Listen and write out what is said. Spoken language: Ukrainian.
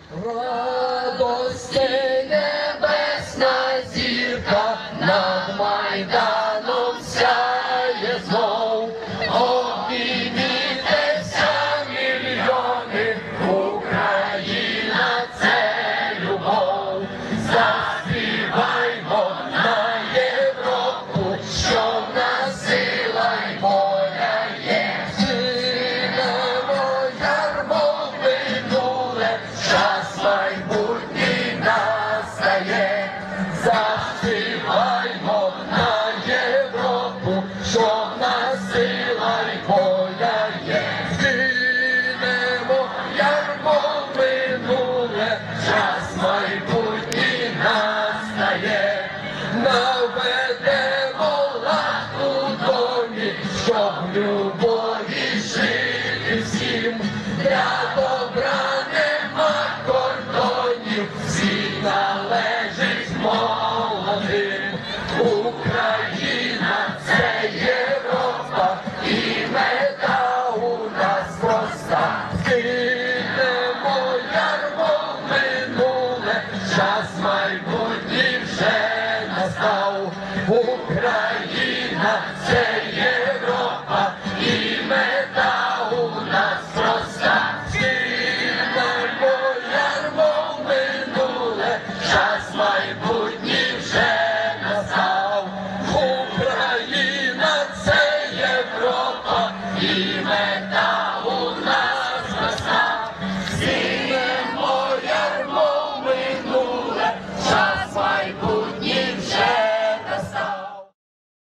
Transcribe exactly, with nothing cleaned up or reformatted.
Радості небесна зірка над Майданом сяє знов. Обіймітеся, мільйони, Україна – це любов. Заспіваймо на Європу, що в нас сила й воля є. Згинемо ярмо в минуле, час майбутній настає. Заспіваймо на Європу, що в нас сила й воля є. Згинемо ярмо в минуле, час майбутній настає. Наведемо лад у домі, щоб в любові жити всім. Для добра нема кордонів, світ належить молодим. Україна – це Європа, і мета у нас проста. Скинемо ярмо в минуле, час майбутній вже настав. Україна – це Європа, і мета у нас проста. Скинемо ярмо в минуле, час майбутній вже настав. Україна – це Європа, і